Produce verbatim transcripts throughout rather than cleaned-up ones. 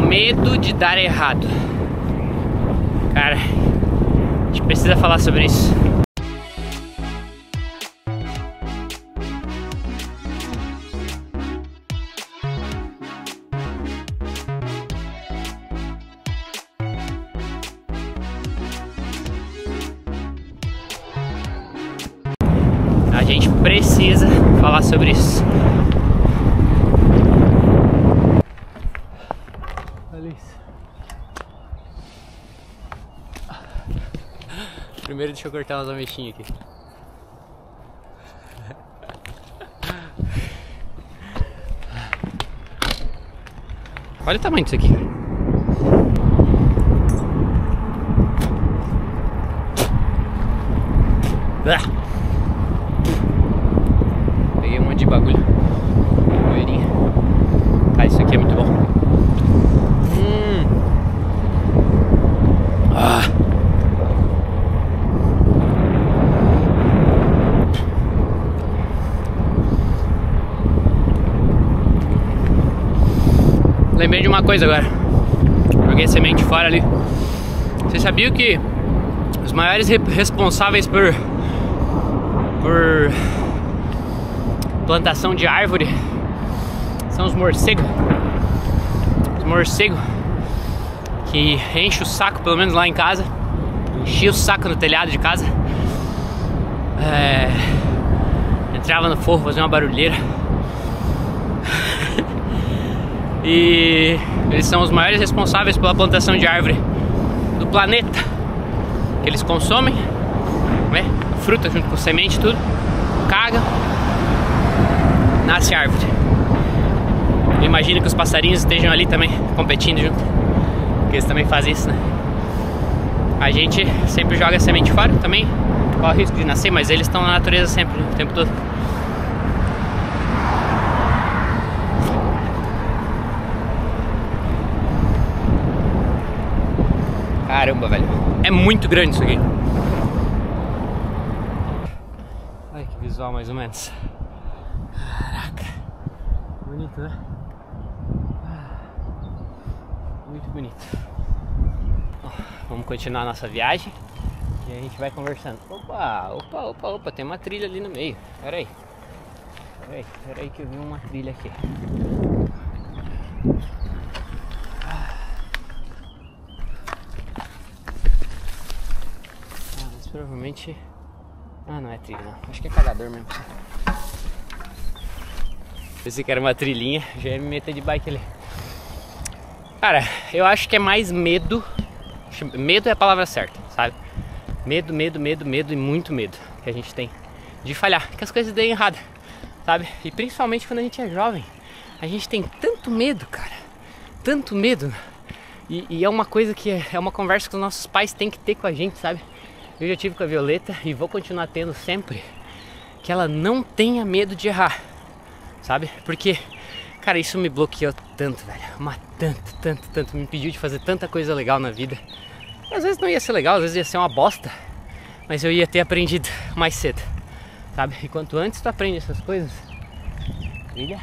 medo de dar errado. Cara, a gente precisa falar sobre isso. A gente precisa falar sobre isso. Olha isso. Primeiro deixa eu cortar umas ameixinhas aqui. Olha o tamanho disso aqui, cara. Ah! Peguei um monte de bagulho. Poeirinha. Cara, isso aqui é muito bom. Hum. Ah. Lembrei de uma coisa agora. Joguei semente fora ali. Você sabia que os maiores re responsáveis por por plantação de árvore são os morcegos. Os morcegos que enchem o saco, pelo menos lá em casa. Enchia o saco no telhado de casa. É... Entrava no forro, fazia uma barulheira. E eles são os maiores responsáveis pela plantação de árvore do planeta. Eles consomem, né? Fruta junto com semente, tudo. Caga. Nasce árvore. Imagina que os passarinhos estejam ali também competindo junto, porque eles também fazem isso, né? A gente sempre joga semente fora também, corre o risco de nascer, mas eles estão na natureza sempre, o tempo todo. Caramba, velho, é muito grande isso aqui. Olha que visual, mais ou menos. Caraca, bonito, né? Muito bonito. Ó, vamos continuar a nossa viagem e a gente vai conversando. Opa, opa, opa, opa, tem uma trilha ali no meio. Pera aí, pera aí, pera aí que eu vi uma trilha aqui. Ah, mas provavelmente... Ah, não é trilha não, acho que é cagador mesmo. Pensei que era uma trilhinha, já ia me meter de bike ali. Cara, eu acho que é mais medo. Medo é a palavra certa, sabe? Medo, medo, medo, medo e muito medo que a gente tem de falhar, que as coisas deem errado, sabe? E principalmente quando a gente é jovem, a gente tem tanto medo, cara. Tanto medo. E, e é uma coisa que é, é uma conversa que os nossos pais têm que ter com a gente, sabe? Eu já tive com a Violeta e vou continuar tendo sempre. Que ela não tenha medo de errar, sabe? Porque, cara, isso me bloqueou tanto, velho. Mas tanto, tanto, tanto. Me impediu de fazer tanta coisa legal na vida. Às vezes não ia ser legal, às vezes ia ser uma bosta. Mas eu ia ter aprendido mais cedo, sabe? E quanto antes tu aprende essas coisas, trilha,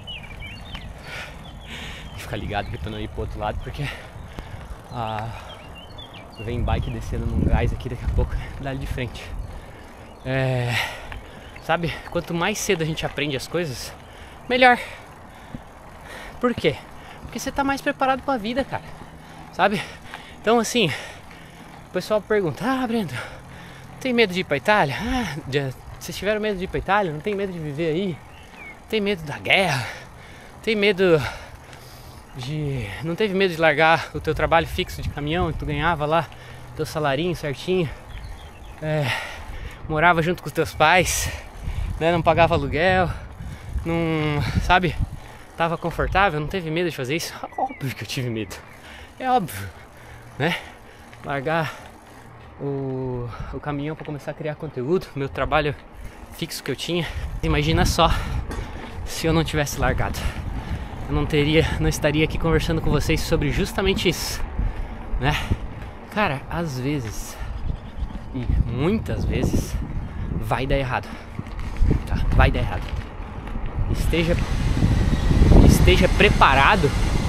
fica ligado aqui pra não ir pro outro lado, porque ah, vem bike descendo num gás aqui daqui a pouco, dali de frente. É, sabe? Quanto mais cedo a gente aprende as coisas, melhor. Por quê? Porque você tá mais preparado pra vida, cara. Sabe? Então assim, o pessoal pergunta: ah, Brendo, tem medo de ir pra Itália? Ah, já, vocês tiveram medo de ir pra Itália? Não tem medo de viver aí? Tem medo da guerra? Tem medo de... Não teve medo de largar o teu trabalho fixo de caminhão e tu ganhava lá teu salarinho certinho? É, morava junto com os teus pais, né? Não pagava aluguel, não... Sabe? Tava confortável, não teve medo de fazer isso? Óbvio que eu tive medo. É óbvio, né? Largar o, o caminhão para começar a criar conteúdo, meu trabalho fixo que eu tinha. Imagina só se eu não tivesse largado. Eu não teria, não estaria aqui conversando com vocês sobre justamente isso, né? Cara, às vezes, e muitas vezes, vai dar errado, tá? Vai dar errado. Esteja, esteja preparado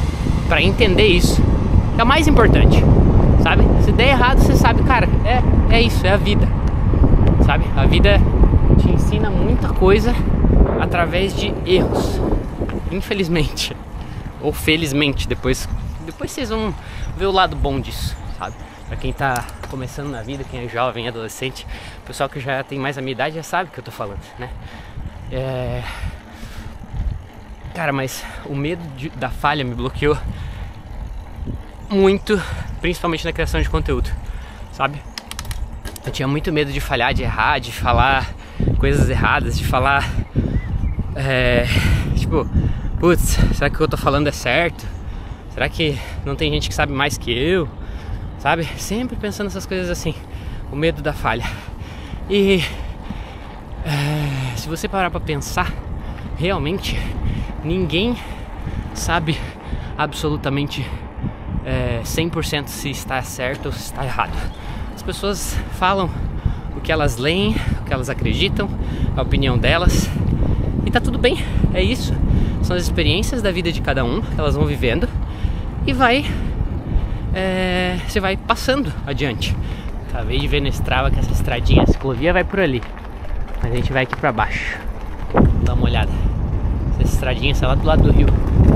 pra entender isso. É o mais importante, sabe? Se der errado, você sabe, cara, é, é isso, é a vida, sabe? A vida te ensina muita coisa através de erros, infelizmente. Ou felizmente, depois, depois vocês vão ver o lado bom disso, sabe? Pra quem tá começando na vida, quem é jovem, adolescente, o pessoal que já tem mais a minha idade já sabe o que eu tô falando, né? É... Cara, mas o medo de, da falha me bloqueou muito, principalmente na criação de conteúdo, sabe? Eu tinha muito medo de falhar, de errar, de falar coisas erradas, de falar... É... Tipo, putz, será que o que eu tô falando é certo? Será que não tem gente que sabe mais que eu? Sabe? Sempre pensando nessas coisas assim. O medo da falha. E... É... Se você parar pra pensar, realmente... Ninguém sabe absolutamente é, cem por cento se está certo ou se está errado. As pessoas falam o que elas leem, o que elas acreditam, a opinião delas. E tá tudo bem, é isso. São as experiências da vida de cada um, elas vão vivendo e vai... É, você vai passando adiante. Acabei de ver no Strava que essa estradinha, a ciclovia vai por ali. Mas a gente vai aqui pra baixo. Dá uma olhada. Essa estradinha está lá do lado do rio.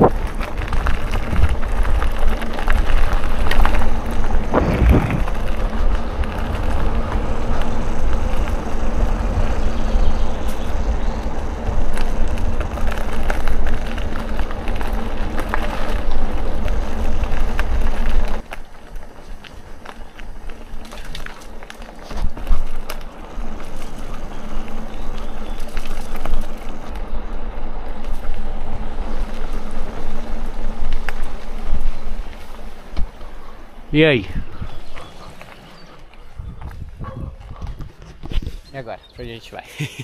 E aí? E agora? Pra onde a gente vai?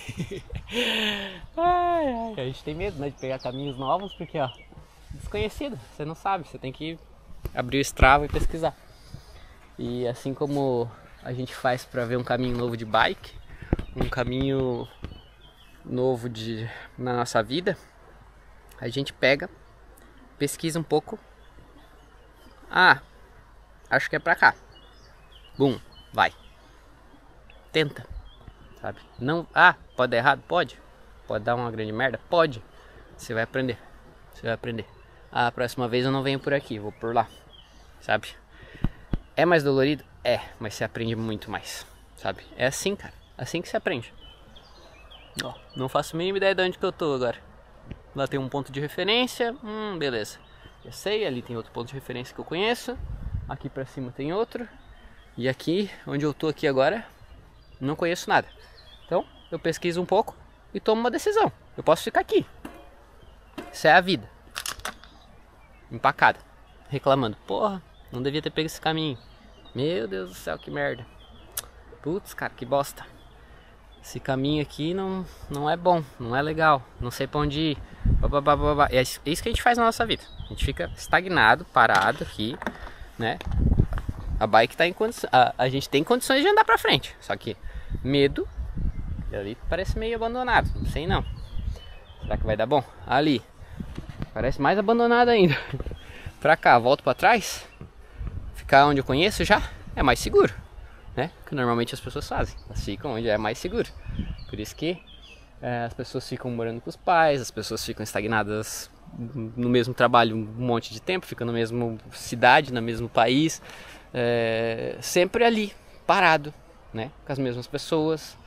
ai, ai, a gente tem medo, né, de pegar caminhos novos, porque ó, desconhecido, você não sabe, você tem que abrir o Strava e pesquisar. E assim como a gente faz pra ver um caminho novo de bike, um caminho novo de, na nossa vida, a gente pega, pesquisa um pouco. Ah, acho que é pra cá. Bum, vai. Tenta, sabe? Não, ah, pode dar errado? Pode. Pode dar uma grande merda? Pode. Você vai aprender. Você vai aprender. Ah, a próxima vez eu não venho por aqui, vou por lá. Sabe? É mais dolorido? É, mas você aprende muito mais. Sabe? É assim, cara. Assim que você aprende. Ó, não faço a mínima ideia de onde que eu tô agora. Lá tem um ponto de referência. Hum, beleza. Já sei, ali tem outro ponto de referência que eu conheço. Aqui pra cima tem outro. E aqui, onde eu tô aqui agora, não conheço nada. Então, eu pesquiso um pouco e tomo uma decisão. Eu posso ficar aqui. Isso é a vida. Empacada. Reclamando. Porra, não devia ter pego esse caminho. Meu Deus do céu, que merda. Putz, cara, que bosta. Esse caminho aqui não, não é bom, não é legal. Não sei pra onde ir. É isso que a gente faz na nossa vida. A gente fica estagnado, parado aqui, né? A bike tá em condições, a, a gente tem condições de andar pra frente, só que medo, ali parece meio abandonado, não sei não. Será que vai dar bom? Ali, parece mais abandonado ainda. Pra cá, volto pra trás, ficar onde eu conheço já é mais seguro, né? Que normalmente as pessoas fazem, elas ficam onde é mais seguro. Por isso que é, as pessoas ficam morando com os pais, as pessoas ficam estagnadas no mesmo trabalho um monte de tempo, ficam na mesma cidade, no mesmo país, é, sempre ali, parado, né, com as mesmas pessoas.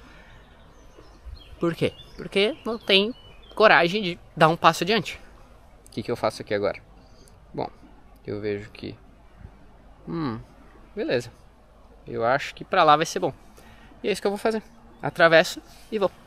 Por quê? Porque não tem coragem de dar um passo adiante. O que, que eu faço aqui agora? Bom, eu vejo que... Hum, beleza. Eu acho que pra lá vai ser bom. E é isso que eu vou fazer. Atravesso e vou.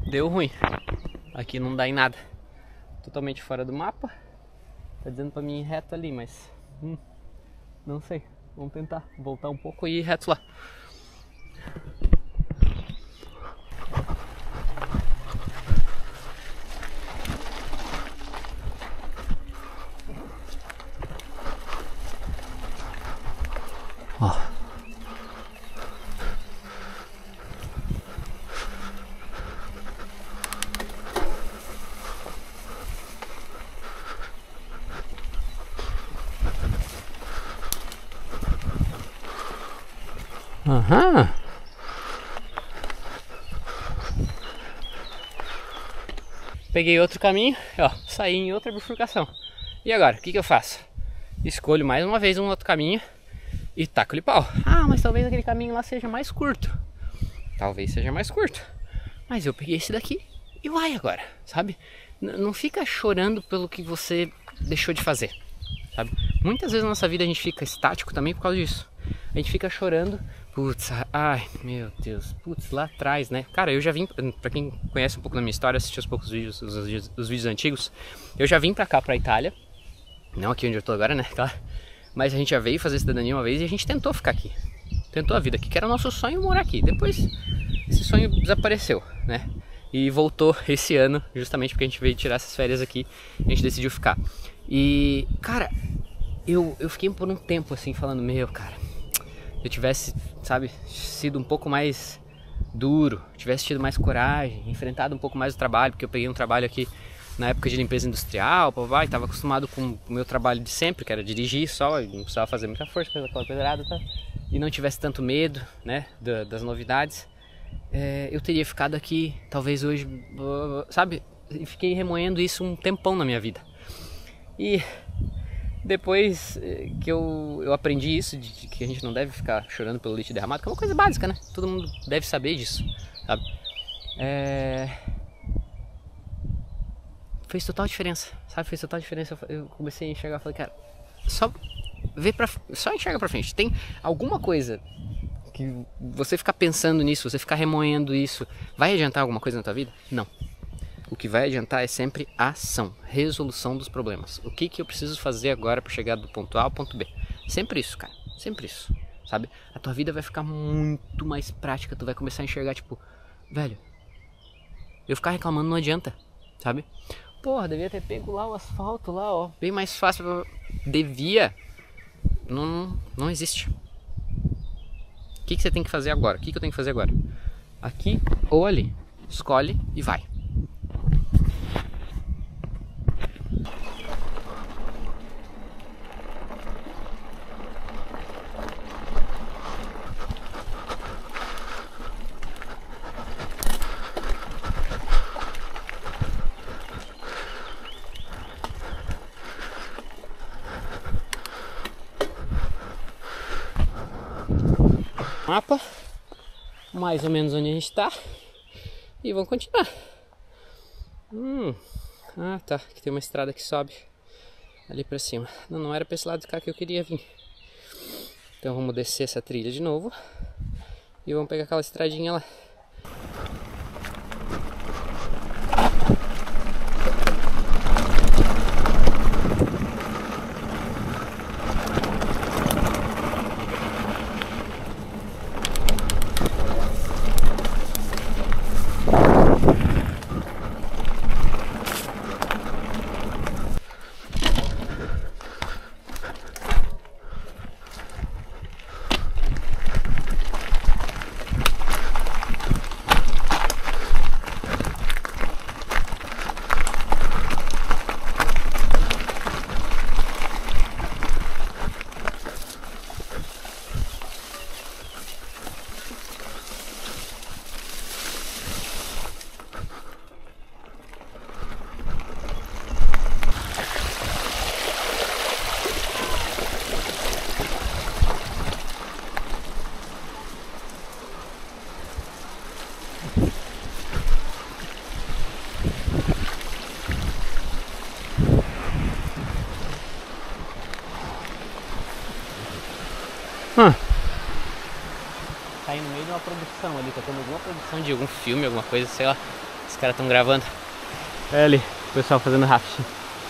deu ruim. Aqui não dá em nada. Totalmente fora do mapa. Tá dizendo pra mim ir reto ali, mas hum, não sei. Vamos tentar voltar um pouco e ir reto lá. Ó. Aham. Peguei outro caminho, ó, saí em outra bifurcação. E agora, o que que eu faço? Escolho mais uma vez um outro caminho e taco-lhe pau. Ah, mas talvez aquele caminho lá seja mais curto. Talvez seja mais curto. Mas eu peguei esse daqui e vai agora, sabe? N- não fica chorando pelo que você deixou de fazer, sabe? Muitas vezes na nossa vida a gente fica estático também por causa disso. A gente fica chorando, putz, ai meu Deus, putz, lá atrás, né? Cara, eu já vim, pra quem conhece um pouco da minha história, assistiu os poucos vídeos, os, os, os vídeos antigos, eu já vim pra cá, pra Itália, não aqui onde eu tô agora, né, claro, mas a gente já veio fazer cidadania uma vez e a gente tentou ficar aqui, tentou a vida aqui, que era o nosso sonho morar aqui. Depois esse sonho desapareceu, né? E voltou esse ano, justamente porque a gente veio tirar essas férias aqui, a gente decidiu ficar. E, cara, eu, eu fiquei por um tempo assim, falando, meu, cara, se eu tivesse, sabe, sido um pouco mais duro, tivesse tido mais coragem, enfrentado um pouco mais o trabalho, porque eu peguei um trabalho aqui na época de limpeza industrial, papai, estava acostumado com o meu trabalho de sempre, que era dirigir só, não precisava fazer muita força, fazer aquela pedrada, tá? E não tivesse tanto medo, né, da, das novidades, é, eu teria ficado aqui, talvez hoje, sabe, e fiquei remoendo isso um tempão na minha vida. E depois que eu, eu aprendi isso, de, de que a gente não deve ficar chorando pelo leite derramado, que é uma coisa básica, né? Todo mundo deve saber disso, sabe? É... Fez total diferença, sabe? Fez total diferença. Eu comecei a enxergar, falei, cara, só vê pra, só enxerga pra frente. Tem alguma coisa que você ficar pensando nisso, você ficar remoendo isso, vai adiantar alguma coisa na tua vida? Não. O que vai adiantar é sempre a ação, resolução dos problemas. O que que eu preciso fazer agora para chegar do ponto A ao ponto B? Sempre isso, cara. Sempre isso, sabe? A tua vida vai ficar muito mais prática. Tu vai começar a enxergar, tipo, velho, eu ficar reclamando não adianta, sabe? Porra, devia ter pego lá o asfalto lá, ó, bem mais fácil. Devia. Não, não existe. O que que você tem que fazer agora? O que que eu tenho que fazer agora? Aqui ou ali. Escolhe e vai. Mapa, mais ou menos onde a gente tá, e vamos continuar. Hum, ah tá, aqui tem uma estrada que sobe ali pra cima. Não, não era pra esse lado de cá que eu queria vir. Então vamos descer essa trilha de novo e vamos pegar aquela estradinha lá. Hum. Tá aí no meio de uma produção ali, tá tendo alguma produção de algum filme, alguma coisa, sei lá. Os caras estão gravando. Olha ali, o pessoal fazendo rafting.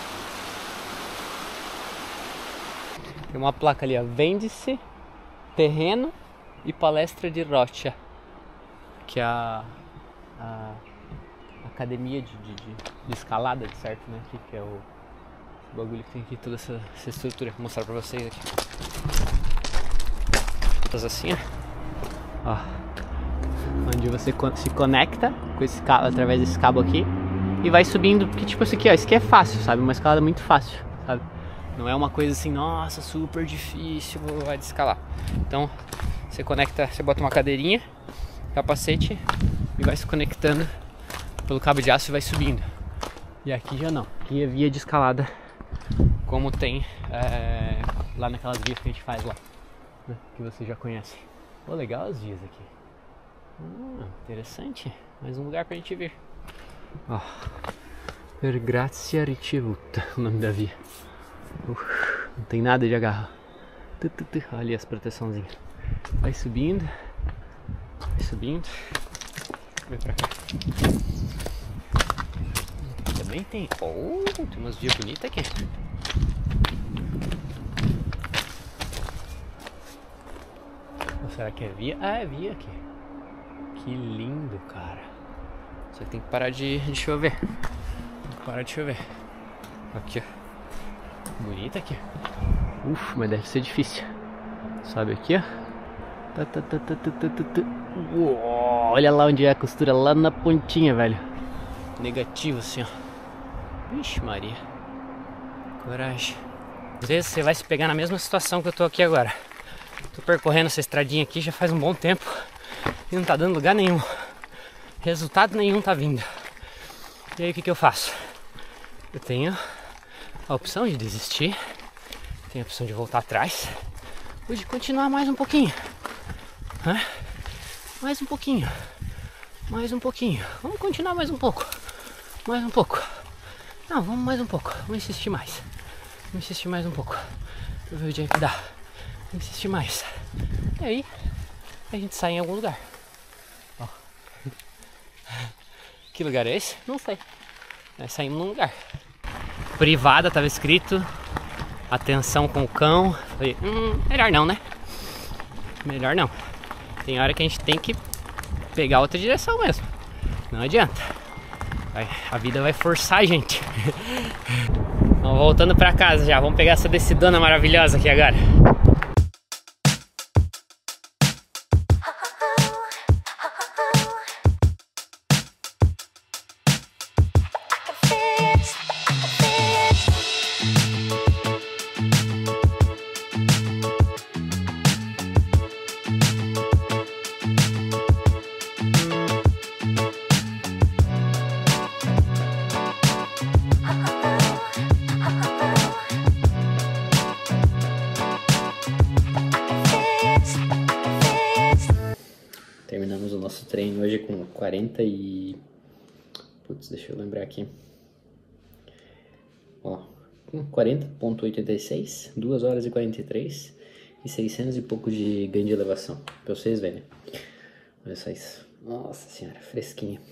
Tem uma placa ali, ó. Vende-se terreno e palestra de rocha. Que é a, a academia de, de, de, de escalada, de certo, né? Aqui, que é o, o bagulho que tem aqui, toda essa, essa estrutura. Vou mostrar pra vocês aqui. Todas assim, ó. Onde você se conecta com esse cabo, através desse cabo aqui. E vai subindo, porque tipo isso aqui, ó. Isso aqui é fácil, sabe? Uma escalada muito fácil, sabe? Não é uma coisa assim, nossa, super difícil, vai de escalar. Então, você conecta, você bota uma cadeirinha, capacete e vai se conectando pelo cabo de aço e vai subindo. E aqui já não, aqui é via de escalada, como tem é, lá naquelas vias que a gente faz lá, né, que você já conhece. Pô, legal as vias aqui. Hum, interessante, mais um lugar pra gente ver. Ó, Per Grazia Ricevuta, o nome da via. Uf, não tem nada de agarrar. Olha ali as proteçãozinhas. Vai subindo. Vai subindo. Vem pra cá. Também tem. Oh, tem umas vias bonitas aqui. Ou será que é via? Ah, é via aqui. Que lindo, cara. Só que tem que parar de, de chover. Tem que parar de chover. Aqui, ó. Bonita aqui. Uf, mas deve ser difícil. Sobe aqui, ó. Tá, tá, tá, tá, tá, tá, tá. Uou, olha lá onde é a costura, lá na pontinha, velho. Negativo assim, ó. Vixe Maria. Coragem. Às vezes você vai se pegar na mesma situação que eu tô aqui agora. Tô percorrendo essa estradinha aqui já faz um bom tempo e não tá dando lugar nenhum. Resultado nenhum tá vindo. E aí o que que eu faço? Eu tenho a opção de desistir, tem a opção de voltar atrás ou de continuar mais um pouquinho, né? Mais um pouquinho, mais um pouquinho. Vamos continuar mais um pouco, mais um pouco. Não, vamos mais um pouco. Vamos insistir mais. Vamos insistir mais um pouco. Pra ver o dia que dá. Vamos insistir mais. E aí a gente sai em algum lugar. Ó. Que lugar é esse? Não sei. Nós saímos num lugar. Privada, tava escrito atenção com o cão. Falei, hum, melhor não, né? Melhor não. Tem hora que a gente tem que pegar outra direção mesmo. Não adianta. Vai, a vida vai forçar a gente. Então, voltando pra casa já. Vamos pegar essa descidona maravilhosa aqui agora. Terminamos o nosso treino hoje com quarenta e... Putz, deixa eu lembrar aqui. Ó, quarenta vírgula oitenta e seis, duas horas e quarenta e três e seiscentos e pouco de ganho de elevação. Pra vocês verem. Olha só isso. Nossa senhora, fresquinho.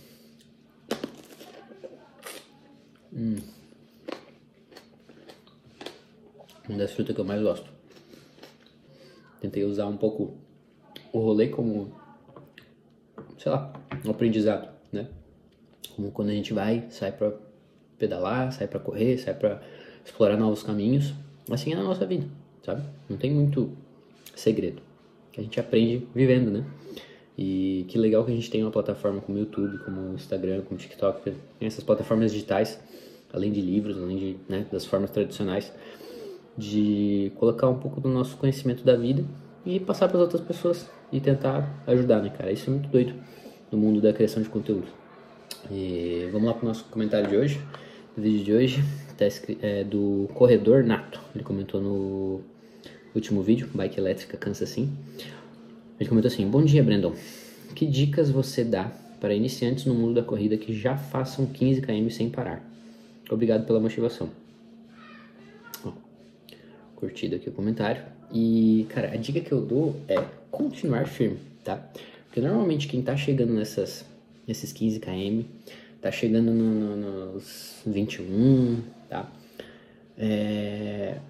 Hum. Uma das frutas que eu mais gosto. Tentei usar um pouco o rolê como, sei lá, um aprendizado, né? Como quando a gente vai, sai pra pedalar, sai pra correr, sai pra explorar novos caminhos. Assim é na nossa vida, sabe? Não tem muito segredo. Que a gente aprende vivendo, né? E que legal que a gente tem uma plataforma como o YouTube, como o Instagram, como o TikTok, tem essas plataformas digitais, além de livros, além de, né, das formas tradicionais, de colocar um pouco do nosso conhecimento da vida e passar para as outras pessoas e tentar ajudar, né, cara? Isso é muito doido no mundo da criação de conteúdo. E vamos lá para o nosso comentário de hoje. O vídeo de hoje tá escrito, é do Corredor Nato. Ele comentou no último vídeo, Bike Elétrica Cansa Sim. Ele comentou assim: bom dia, Brandon. Que dicas você dá para iniciantes no mundo da corrida que já façam quinze quilômetros sem parar? Obrigado pela motivação. Ó, curtido aqui o comentário. E, cara, a dica que eu dou é continuar firme, tá? Porque normalmente quem tá chegando nessas, nesses quinze quilômetros tá chegando no, no, nos vinte e um, tá? É...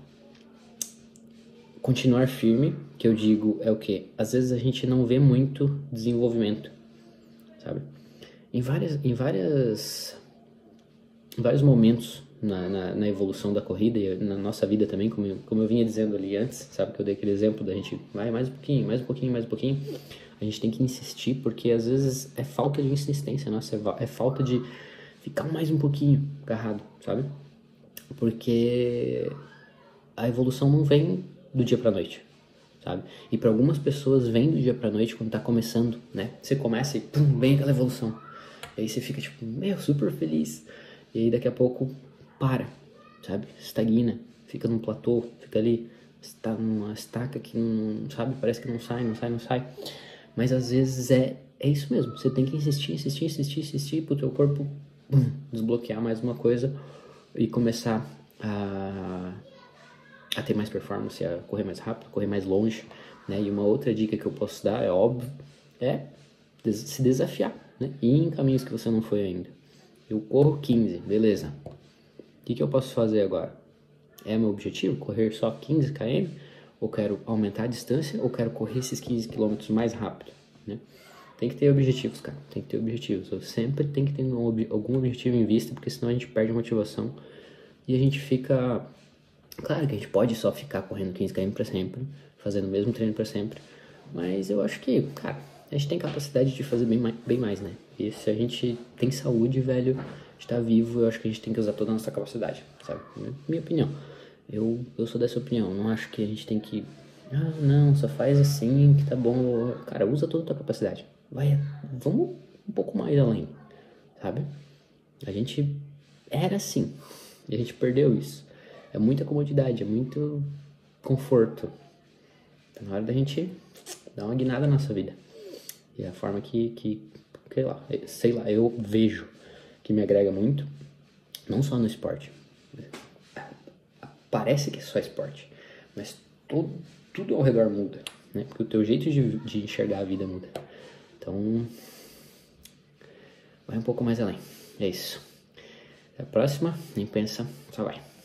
Continuar firme, que eu digo é o quê? Às vezes a gente não vê muito desenvolvimento, sabe? Em várias, em várias, em vários momentos na, na, na evolução da corrida e na nossa vida também, como eu, como eu vinha dizendo ali antes, sabe? Que eu dei aquele exemplo da gente, vai mais um pouquinho, mais um pouquinho, mais um pouquinho. A gente tem que insistir, porque às vezes é falta de insistência nossa, é, é falta de ficar mais um pouquinho agarrado, sabe? Porque a evolução não vem do dia pra noite, sabe? E para algumas pessoas vem do dia pra noite quando tá começando, né? Você começa e pum, vem aquela evolução. E aí você fica tipo, meu, super feliz. E aí daqui a pouco para, sabe? Estagna, fica num platô, fica ali, está numa estaca que não, sabe? Parece que não sai, não sai, não sai. Mas às vezes é, é isso mesmo. Você tem que insistir, insistir, insistir, insistir pro teu corpo pum, desbloquear mais uma coisa e começar a, a ter mais performance, a correr mais rápido, correr mais longe, né? E uma outra dica que eu posso dar, é óbvio, é se desafiar, né? Ir em caminhos que você não foi ainda. Eu corro quinze, beleza. O que, que eu posso fazer agora? É meu objetivo correr só quinze quilômetros? Ou quero aumentar a distância, ou quero correr esses quinze quilômetros mais rápido, né? Tem que ter objetivos, cara. Tem que ter objetivos. Eu sempre tem que ter um ob- algum objetivo em vista, porque senão a gente perde a motivação e a gente fica... Claro que a gente pode só ficar correndo quinze quilômetros para sempre, fazendo o mesmo treino para sempre, mas eu acho que, cara, a gente tem capacidade de fazer bem mais, bem mais, né? E se a gente tem saúde, velho, está vivo, eu acho que a gente tem que usar toda a nossa capacidade, sabe? Minha opinião. Eu, eu sou dessa opinião. Não acho que a gente tem que... Ah, não, só faz assim que tá bom. Cara, usa toda a tua capacidade. Vai, vamos um pouco mais além, sabe? A gente era assim. E a gente perdeu isso. É muita comodidade, é muito conforto. Tá na hora da gente dar uma guinada na nossa vida. E é a forma que, que sei lá, sei lá, eu vejo que me agrega muito, não só no esporte. Parece que é só esporte, mas tudo, tudo ao redor muda, né? Porque o teu jeito de, de enxergar a vida muda. Então, vai um pouco mais além. É isso. Até a próxima. Nem pensa, só vai.